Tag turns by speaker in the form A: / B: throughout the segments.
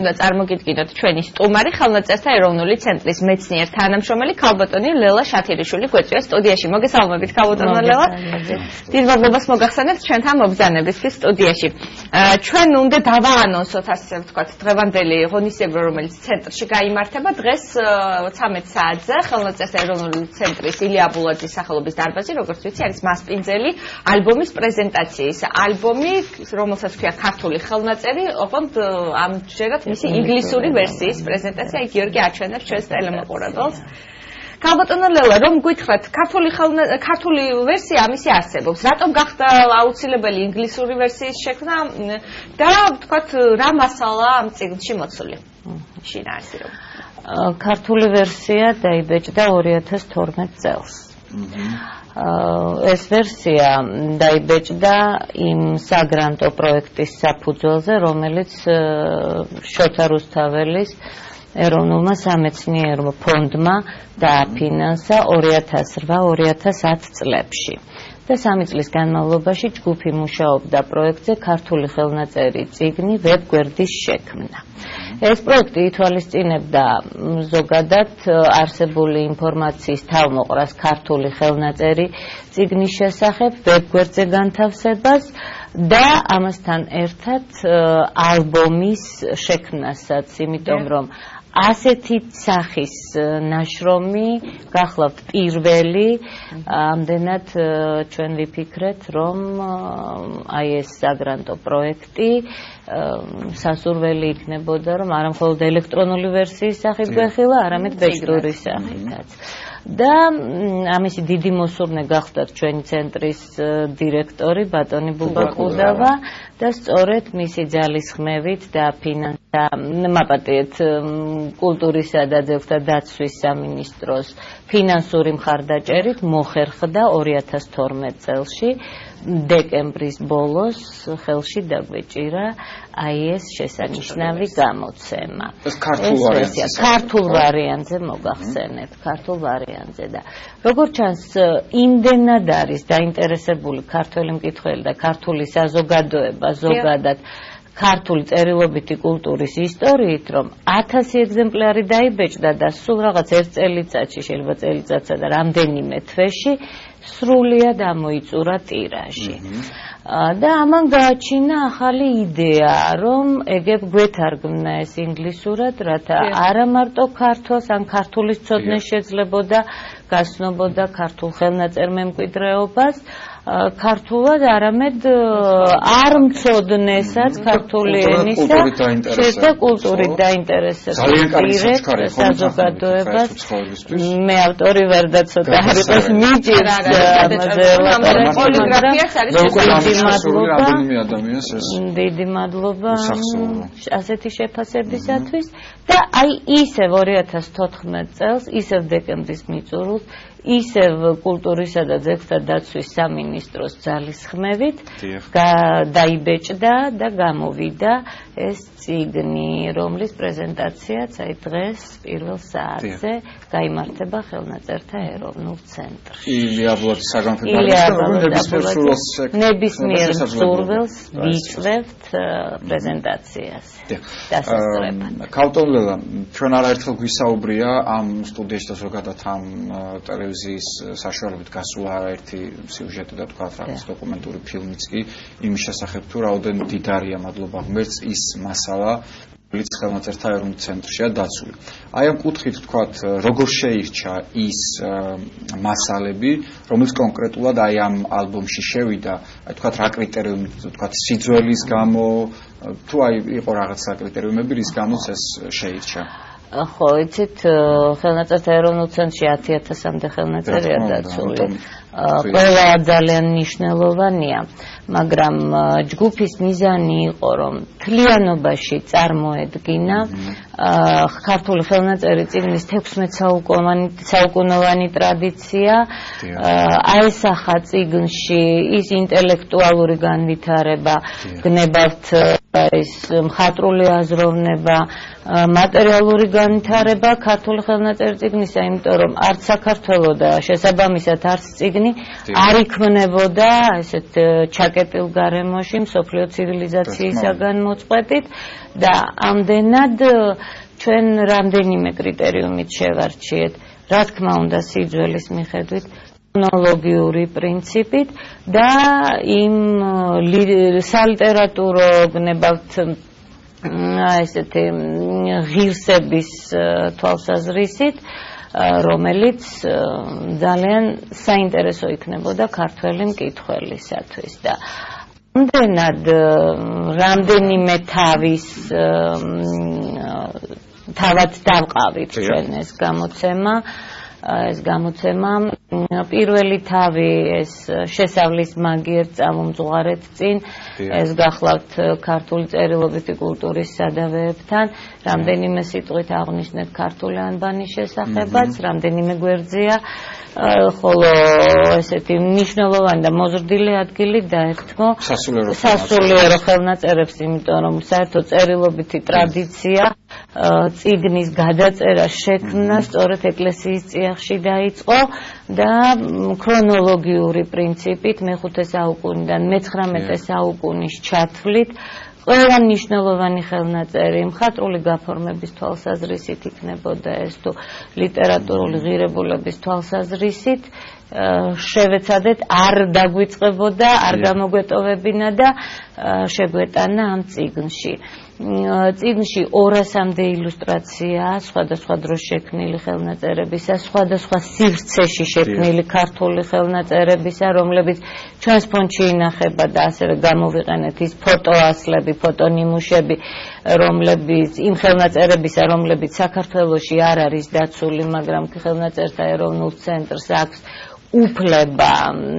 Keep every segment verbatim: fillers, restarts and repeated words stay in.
A: უნდა წარმოგიდგინოთ ჩვენი სტუმარი ხელნაწერთა ეროვნული ცენტრის მეცნიერ თანამშრომელი ქალბატონი ლელა შათირიშვილი გვეწვია სტუდიაში. მოგესალმებით ქალბატონო ლელა. დიდ მადლობას მოგახსენებთ ჩვენთან მობრძანებისთვის სტუდიაში. ჩვენ უნდა დავაანონსოთ ასე ვთქვათ დღევანდელი ღონისძიება, რომელიც ცენტრში გაიმართება დღეს ცამეტ საათზე ხელნაწერთა ეროვნული ცენტრის ილია აბულაძის სახელობის დარბაზი, როგორც ვიცი, არის მასპინძელი ალბომის პრეზენტაციის ალბომი, რომელსაც ქვია ქართული ხელნაწერი, ოღონდ ამჯერად მისი ინგლისური ვერსიის პრეზენტაცია გიორგი აჩვენებს ჩვენს ტელემოყურებელს. ქალბატონო ლელა, რომ გითხრათ, ქართული ქართული ვერსია ამისი არსებობს. რატომ გახდა აუცილებელი ინგლისური ვერსიის შექმნა და ვთქვათ, რა მასალა ამ წიგნში მოცული? შინაარსი.
B: ქართული ვერსია დაიბეჭდა ორი ათას თორმეტ წელს. ეს ვერსია დაიბეჭდა იმ საგრანტო პროექტის საფუძველზე, რომელიც შოთა რუსთაველის ეროვნულმა სამეცნიერო ფონდმა დააფინანსა ორი ათას რვა ორი ათას ათ წლებში. და სამი წლის განმავლობაში ჯგუფი მუშაობდა პროექტზე ქართული ხელნაწერი წიგნი ვებგვერდის შექმნა. ეს პროექტი ითვალისწინებდა ზოგადად არსებული ინფორმაციის თავმოყრას ქართული ხელნაწერი წიგნის შესახებ, ვებგვერდზე განთავსებას და ამასთან ერთად ალბომის შექმნასაც, იმიტომ რომ ასეთი სახის ნაშრომი გახლავთ პირველი, ამდენად ჩვენ ვიფიქრეთ, რომ აი ეს საგრანტო პროექტი სასურველი იქნებოდა, რომ არა მხოლოდ ელექტრონული ვერსიის სახით გვეხილა, არამედ ბეჭდური სახითაც. და ამისი დიდი მოსურნე გახდათ ჩვენი ცენტრის დირექტორი ბატონი ბუბა ყუდავა და სწორედ მისი ძალისხმევით დააფინანსა მაპატიეთ კულტურისა და ძეგლთა დაცვის სამინისტროს ფინანსური მხარდაჭერით მოხერხდა ორი ათას თორმეტ წელში დეკემბრის ბოლოს ხელში დაგვეჭირა აი ეს შესანიშნავი გამოცემა.
C: ეს ქართულ ვარიანტზე.
B: ქართულ ვარიანტზე მოგახსენებთ, ქართულ ვარიანტზე და როგორც ჩანს, იმდენად არის დაინტერესებული ქართველი მკითხველი და ქართული საზოგადოება ზოგადად ქართული წერილობითი კულტურის ისტორიით, რომ ათასი ეგზემპლარი დაიბეჭდა და სულ რაღაც ერთ წელიწადში, შეიძლება წელიწადსა და რამდენიმე თვეში სრულიად ამოიწურა ტირაჟი. და ამან გააჩინა ახალი იდეა, რომ ეგებ გვეთარგმნა ეს ინგლისურად, რათა არა მარტო ქართულს ან ქართულის ცოდნე შეძლებოდა, გასნობოდა ქართულ ხელნაწერ მემკვიდრეობას, ქართულად არამედ არ მცოდნესაც ქართული ენისა და კულტურით დაინტერესებს პირებს საზოგადოებას. მე ავტორი ვარ და ცოტა არის მიჭირს პოლიგრაფიაც არის დიდი მადლობა ასეთი შეფასებისათვის და აი ისევ ორი ათას თოთხმეტ წელს ისევ დეკემბრის მიწურულს ისევ კულტურისა და ძეგლთა დაცვის სამინისტროს ძალისხმევით დაიბეჭდა და გამოვიდა ეს წიგნი, რომლის პრეზენტაციაც აი დღეს პირველ საათზე გაიმართება ხელნაწერთა ეროვნულ ცენტრში.
C: ილია აბულაძის საგანმანათლებლო
B: ნებისმიერ მსურველს ვიწვევთ პრეზენტაციას. დასასწრებად.
C: ქალბატონო ლელა, ჩვენ არაერთხელ გვისაუბრია ამ სტუდიაში და ზოგადად ამ ტელევიზიის საშუალებით გასულა არაერთი სიუჟეტი და თქვა რაღაც დოკუმენტური ფილმიც კი იმის შესახებ თუ რაოდენ დიდარია მადლობა ღმერთს ის მასალა რომელიც ხელნაწერთა ეროვნულ ცენტრშია დაცული. აი ამ კუთხით თქვათ, როგორ შეირჩა ის მასალები, რომელიც კონკრეტულად აი ამ ალბომში შევიდა, აი თქვათ რა კრიტერიუმით, თქვათ სიძველის გამო, თუ აი იყო რაღაცა კრიტერიუმები, რის გამოც ეს შეირჩა.
B: ხო, იცით, ხელნაწერთა ეროვნულ ცენტრში ათი ათასამდე ხელნაწერია დაცული. ყველა ძალიან მნიშვნელოვანია, მაგრამ ჯგუფის მიზანი იყო, რომ თლიანობაში წარმოედგინა ქართული ხელნაწერი წიგნის თექვსმეტ საუკუნოვანი ტრადიცია, აესახა წიგნში ის ინტელექტუალური განვითარება, გნებავთ ის მხატვრული აზროვნება, მატერიალური განვითარება ქართული ხელნაწერი წიგნისა, იმიტომ რომ არც საქართველო და შესაბამისად არც წიგნი არ იქმნებოდა ესეთ საკეტილ გარემოში, მსოფლიო ცივილიზაციისაგან მოწყვეტით და ამდენად ჩვენ რამდენიმე კრიტერიუმით შევარჩიეთ. Რა თქმა უნდა, სიძველის მიხედვით, ქრონოლოგიური პრინციპით და იმ სალიტერატურო გნებავთ ესეთი ღირსების თვალსაზრისით, რომელიც ძალიან საინტერესო იქნებოდა ქართველი მკითხველისათვის და ამდენად რამდენიმე თავის თავად დავყავით ჩვენ ეს გამოცემა ეს გამოცემა პირველი თავი ეს შესავლის მაგიერ წამომძღვარეთ წინ ეს გახლავთ ქართული წერილობითი კულტურის სადავეებთან რამდენიმე სიტყვით აღნიშნეთ ქართული ანბანის შესახებაც რამდენიმე გვერდზეა ხოლო ესეთი მნიშვნელოვანი და მოზრდილი ადგილი დაერთმო სასულიერო ხელნაწერებს იმიტომ რომ საერთო წერილობითი ტრადიცია წიგნის გადაწერა შექმნა სწორედ ეკლესიის წიაღში დაიწყო და ქრონოლოგიური პრინციპით მეხუთე საუკუნიდან მეცხრამეტე საუკუნის ჩათვლით ყველა მნიშვნელოვანი ხელნაწერი მხატვრული გაფორმების თვალსაზრისით იქნებოდა ეს თუ ლიტერატურული ღირებულების თვალსაზრისით შევეცადეთ არ დაგვიწყებოდა არ გამოგვეტოვებინა და შეგვეტანა ამ წიგნში წიგნში ორასამდე ილუსტრაცია სხვადასხვა დროს შექმნილი ხელნაწერებისა სხვადასხვა სივრცეში შექმნილი ქართული ხელნაწერებისა რომლებიც ჩვენს ფონდში ინახება და ასევე გამოვიყენეთ ის ფოტოასლები ფოტონიმუშები რომლებიც იმ ხელნაწერებისა რომლებიც საქართველოში არ არის დაცული მაგრამ ხელნაწერთა ეროვნულ ცენტრს აქვს უფლება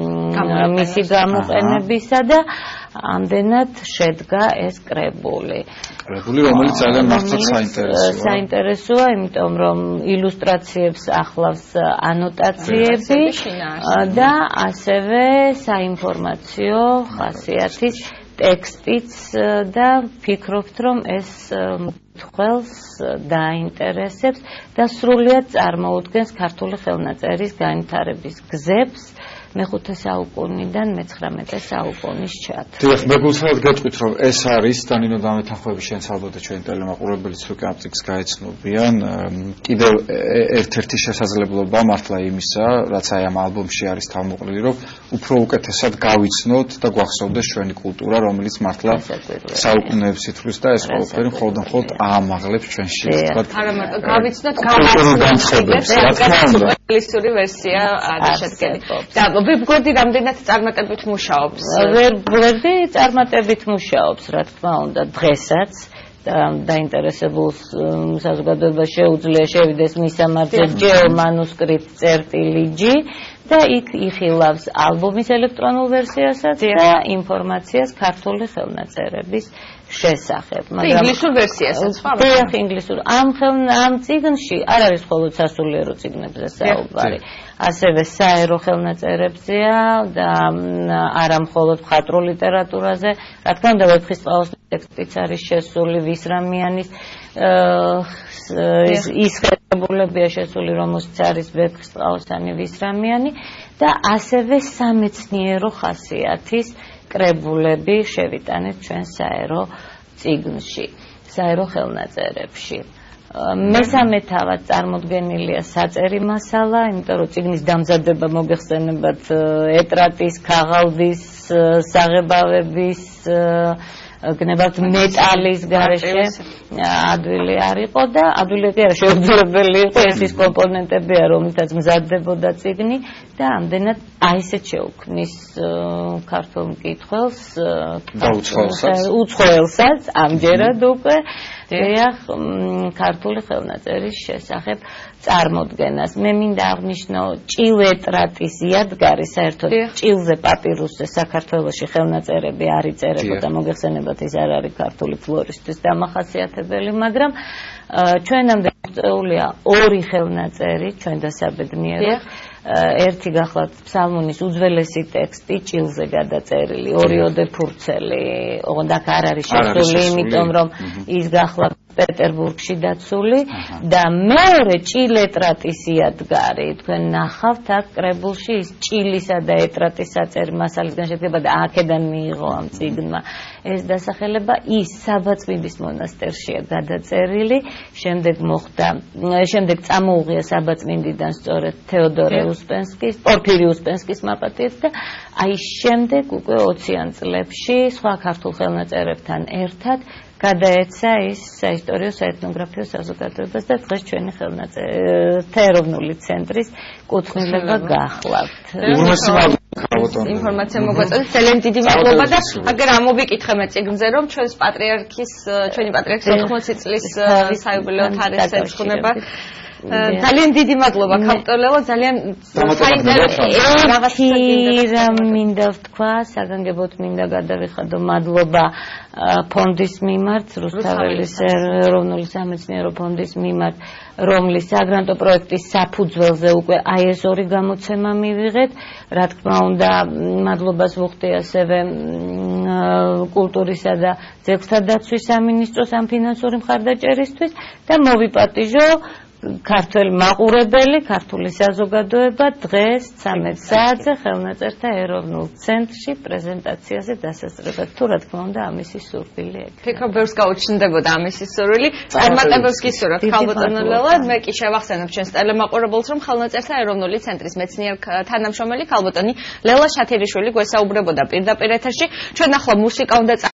B: მისი გამოყენებისა და ამდენად შედგა ეს კრებული.
C: კრებული, რომელიც ძალიან მართლაც საინტერესოა.
B: საინტერესოა, იმიტომ რომ ილუსტრაციებს ახლავს ანოტაციები და ასევე საინფორმაციო ხასიათის ტექსტიც და ფიქრობთ რომ ეს მკითხველს დაინტერესებს და სრულიად წარმოუდგენს ქართული ხელნაწერის განვითარების გზებს მეხუთე საუკუნიდან მეცხრამეტე საუკუნის ჩათვლით.
C: დიახ, მეგულთანაც გეტყვით რომ ეს არის და ნინო დამეთანხმები შენც ალბათ ჩვენი ტელემაყურებელიც უკვე ამ წიგნს გაეცნობიან. კიდევ ერთ-ერთი შესაძლებლობა მართლა იმისა, რაც აი ამ ალბომში არის თავმოყრილი, რომ უფრო უკეთესად გავიცნოთ და გვახსოვდეს ჩვენი კულტურა, რომელიც მართლა საუკუნეებს ითვლის და ეს ყველაფერი მხოლოდ და მხოლოდ აამაღლებს ჩვენში თქვა.
A: არა მარტო გავიცნოთ, გავაცნოთ, რა თქმა უნდა. ინგლისური ვერსია არის შედგენილი. ვიბგვერდი რამდენად წარმატებით მუშაობს?
B: ვიბგვერდი წარმატებით მუშაობს, რა თქმა უნდა, დღესაც დაინტერესებულ საზოგადოებას შეუძლია შევიდეს მისამართზე ჯეო მანუსკრიპტ წერტილი ჯი და იქ იხილავს ალბომის ელექტრონულ ვერსიასაც და ინფორმაციას ქართული ხელნაწერების შესახებ.
A: მაგრამ ინგლისურ ვერსიასაც ხო?
B: დიახ, ინგლისურ. ამ ამ წიგნში არ არის მხოლოდ სასულიერო წიგნებზე საუბარი. ასევე საერო ხელნაწერებზეა და არა მხოლოდ მხატვრულ ლიტერატურაზე. რა თქმა უნდა, ვეფხისტყაოსნის ტექსტიც არის შესული ვისრამიანის ის ხელნაწერებია შესული, რომელშიც არის ვეფხისტყაოსანი ვისრამიანი და ასევე სამეცნიერო ხასიათის კრებულები შევიტანეთ ჩვენ საერო წიგნში, საერო ხელნაწერებში. მესამე თავად წარმოდგენილია საწერი მასალა, იმიტომ რომ წიგნის დამზადება მოგეხსენებათ ეტრატის, ქაღალდის, საღებავების, გნებავთ მეტალის გარეშე ადვილი არ იყო და ადვილი კი არა შეუძლებელი იყო ეს ის კომპონენტებია რომლითაც მზადდებოდა წიგნი და ამდენად აი ესეთ შეუქმნის ქართულ მკითხველს უცხოელსაც ამჯერად უკვე დიახ ქართული ხელნაწერის შესახებ წარმოდგენას. მე მინდა აღნიშნო ჭილეტრატის იადგარი საერთოდ ჭილზე პაპირუსზე საქართველოში ხელნაწერები არ იწერებოდა მოგეხსენებათ ის არ არის ქართული ფლორისტის დამახასიათებელი მაგრამ ჩვენამდე მოწეულია ორი ხელნაწერი ჩვენ დასაბედნიერად ერთი გახლავთ ფსალმუნის უძველესი ტექსტი ჭილზე გადაწერილი ორიოდე ფურცელი ოღონდ აქ არ არის შესული იმიტომ რომ ის გახლავთ პეტერბურგში დაცული და მეორე ჭილეტრატის იადგარი. თქვენ ნახავთ აქ კრებულში ის ჭილისა და ეტრატის საწერ მასალისგან შედგება და აქედან მიიღო ამ წიგნმა ეს დასახელება. ის საბაწმინდის მონასტერშია გადაწერილი, შემდეგ მოხდა, შემდეგ წამოუღია საბაწმინდიდან სწორედ თეოდორე უსპენსკის, პორფირი უსპენსკის მაპატიეთ და აი შემდეგ უკვე ოციან წლებში სხვა ქართულ ხელნაწერებთან ერთად გადაეცა ის საისტორიო საეთნოგრაფიო საზოგადოებას და დღეს ჩვენი ხელნაწერი ეროვნული ცენტრის კუთვნილება გახლავთ.
A: ინფორმაცია მოგვაწოდეთ, ძალიან დიდი მადლობა და აგერ ამოვიკითხე მე წიგნზე რომ ჩვენს პატრიარქის ჩვენი პატრიარქის ოთხმოცი წლის საიუბილეო თარიღს ეძღვნება. ძალიან დიდი მადლობა ქავტოლელა, ძალიან საინტერესო
B: რაღაცა მინდა ვთქვა, საგანგებოდ მინდა გადავიხადო მადლობა ფონდის მიმართ, რუსთაველის ეროვნული სამეცნიერო ფონდის მიმართ, რომლის საგრანტო პროექტის საფუძველზე უკვე აი ეს ორი გამოცემა მივიღეთ. რა თქმა უნდა, მადლობას ვუხდი ასევე კულტურისა და ძეგლთა დაცვის სამინისტროს ამ ფინანსური მხარდაჭერისთვის და მოვიპატიჟო ქართველ მაყურებელი, ქართული საზოგადოება დღეს ცამეტ საათზე ხელნაწერთა ეროვნულ ცენტრში პრეზენტაციაზე დასასწრებად. თუ რა თქმა უნდა, ამისი სურვილი ეგ.
A: ფიქრობ, ბევრს გაუჩნდებოდა ამისი სურვილი. წარმატებებს გისურვებთ ქალბატონო ლელა. მე კი შევახსენებ ჩვენს ტელემაყურებელს, რომ ხელნაწერთა ეროვნული ცენტრის მეცნიერ თანამშრომელი ქალბატონი ლელა შათერიშვილი გვესაუბრებოდა პირდაპირ ეთერში. ჩვენ ახლა მუსიკა უნდა